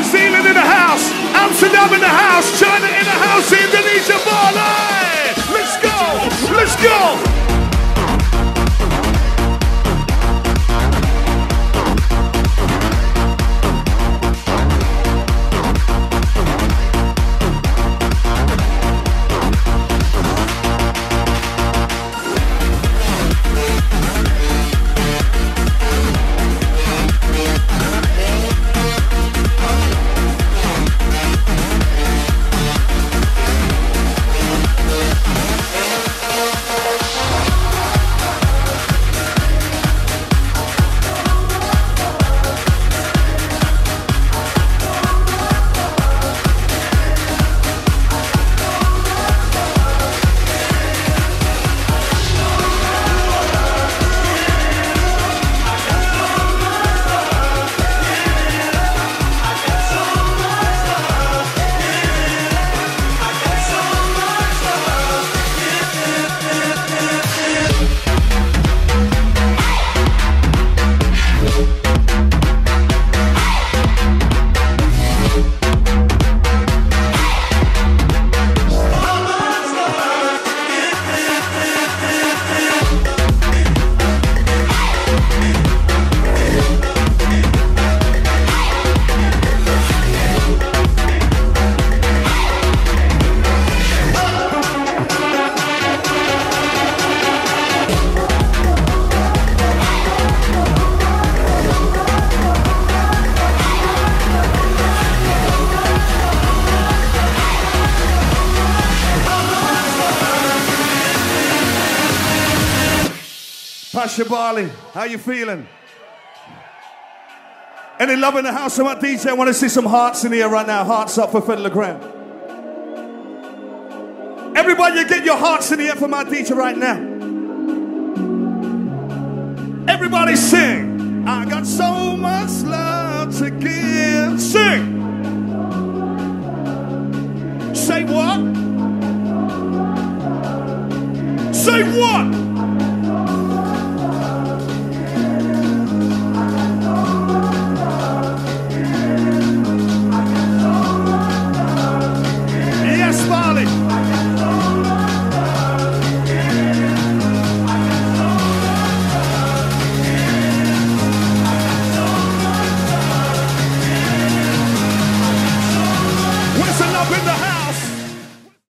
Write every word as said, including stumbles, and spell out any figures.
Zealand in the house, Amsterdam in the house, China in the house, Indonesia, Bali. Let's go, let's go. Pacha, Bali, how you feeling? Any love in the house? I'm at D J. I want to see some hearts in here right now. Hearts up for Fedde. Everybody, you get your hearts in the air for my D J right now. Everybody sing. I got so much love to give. Sing. Say what? Say what?